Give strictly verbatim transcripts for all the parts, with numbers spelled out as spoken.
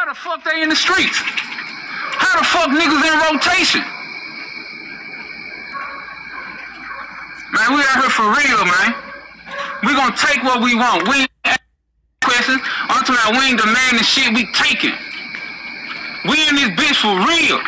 How the fuck they in the streets? How the fuck niggas in rotation? Man, we out here for real, man. We gonna take what we want. We ain't asking questions. I'm talking about we ain't demanding shit, we taking. We in this bitch for real.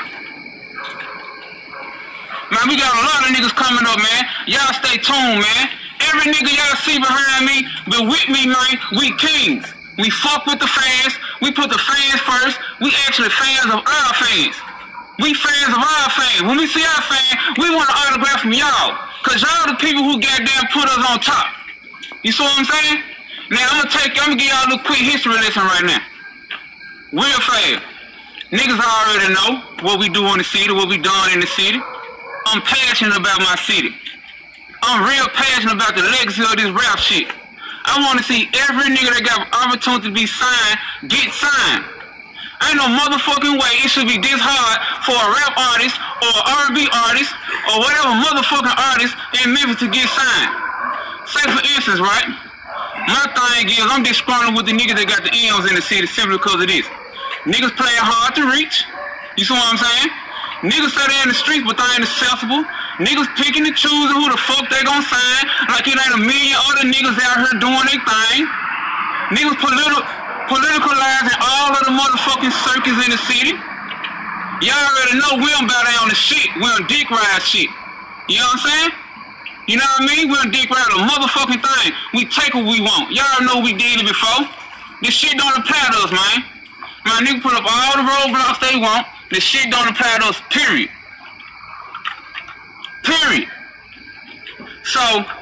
Man, we got a lot of niggas coming up, man. Y'all stay tuned, man. Every nigga y'all see behind me, but with me, man, we kings. We fuck with the fans. We put the fans first. We actually fans of our fans. We fans of our fans. When we see our fans, we want an autograph from y'all. Cause y'all the people who goddamn put us on top. You see what I'm saying? Now I'm gonna take, I'm gonna give y'all a little quick history lesson right now. Real fast. Niggas already know what we do in the city, what we done in the city. I'm passionate about my city. I'm real passionate about the legacy of this rap shit. I want to see every nigga that got opportunity to be signed, get signed. Ain't no motherfucking way it should be this hard for a rap artist or R and B artist or whatever motherfucking artist in Memphis to get signed. Say for instance, right? My thing is I'm disgruntled with the niggas that got the M's in the city simply because of this. Niggas playing hard to reach. You see what I'm saying? Niggas say they in the streets but they ain't accessible. Niggas picking and choosing who the fuck they gon' sign like it ain't a million other niggas out here doing their thing. Niggas politi politicalizing all of the motherfucking circus in the city. Y'all already know we don't bow down to shit. We don't dick ride shit. You know what I'm saying? You know what I mean? We don't dick ride a motherfucking thing. We take what we want. Y'all know we did it before. This shit don't apply to us, man. My niggas put up all the roadblocks they want. This shit don't apply to us, period. Period. So,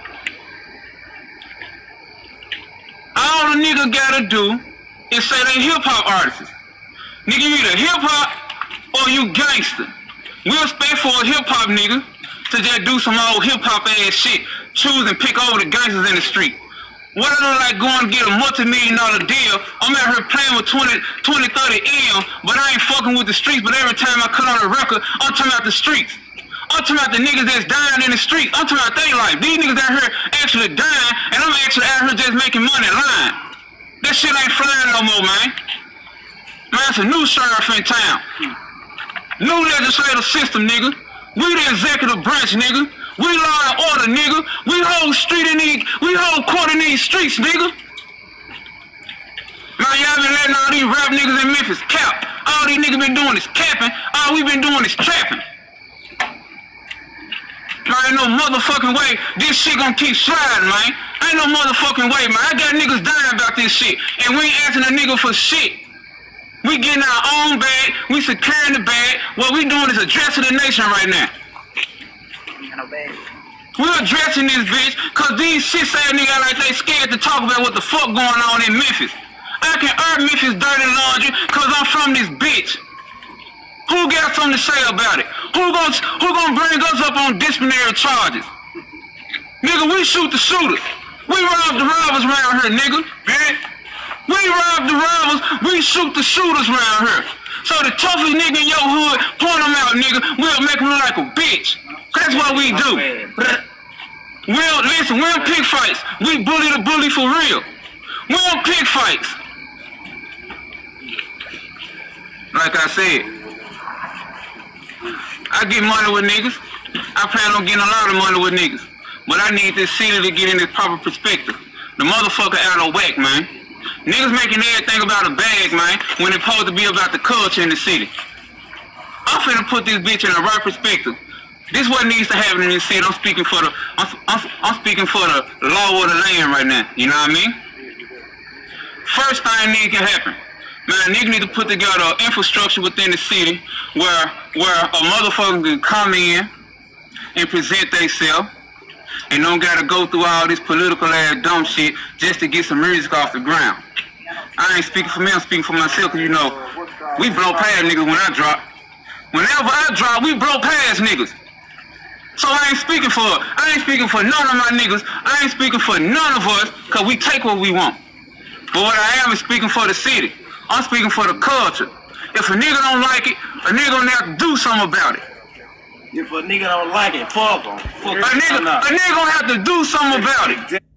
all the nigga gotta do is say they hip-hop artists. Nigga, you either hip-hop or you gangster. We expect for a hip-hop nigga to just do some old hip-hop ass shit, choose and pick over the gangsters in the street. What I look like going to get a multi-million dollar deal, I'm out here playing with twenty, thirty M, but I ain't fucking with the streets, but every time I cut on a record, I'm talking about the streets. I'm talking about the niggas that's dying in the street. I'm talking about their life. These niggas out here actually dying, and I'm actually out here just making money lying. That shit ain't flying no more, man. Man, it's a new sheriff in town. New legislative system, nigga. We the executive branch, nigga. We law and order, nigga. We hold street in these, we hold court in these streets, nigga. Now y'all been letting all these rap niggas in Memphis cap. All these niggas been doing is capping. All we been doing is trapping. Now ain't no motherfucking way this shit gonna keep sliding, man. Ain't no motherfucking way, man. I got niggas dying about this shit. And we ain't asking a nigga for shit. We getting our own bag. We securing the bag. What we doing is addressing the nation right now. We're addressing this bitch cause these shit ass niggas like they scared to talk about what the fuck going on in Memphis. I can earn Memphis dirty laundry cause I'm from this bitch. Who got something to say about it? Who gonna, who gonna bring us up on disciplinary charges? Nigga, we shoot the shooters. We rob the robbers around here, nigga. We rob the robbers, we shoot the shooters around here. So the toughest nigga in your hood, point them out, nigga, we'll make them look like a bitch. That's what we do. We don't, listen, we don't pick fights. We bully the bully for real. We don't pick fights. Like I said, I get money with niggas. I plan on getting a lot of money with niggas. But I need this city to get in this proper perspective. The motherfucker out of whack, man. Niggas making everything about a bag, man, when it's supposed to be about the culture in the city. I'm finna put this bitch in the right perspective. This what needs to happen in this city. I'm speaking for the, I'm, I'm, I'm speaking for the law of the land right now. You know what I mean? First thing need can happen. Man, nigga need to put together infrastructure within the city where where a motherfucker can come in and present themselves and don't gotta go through all this political ass dumb shit just to get some music off the ground. I ain't speaking for me, I'm speaking for myself, cause you know, we blow past niggas when I drop. Whenever I drop, we blow past niggas. So I ain't speaking for, I ain't speaking for none of my niggas, I ain't speaking for none of us, cause we take what we want. But what I am is speaking for the city. I'm speaking for the culture. If a nigga don't like it, a nigga gonna have to do something about it. If a nigga don't like it, fuck him. A nigga, a nigga gonna have to do something about it.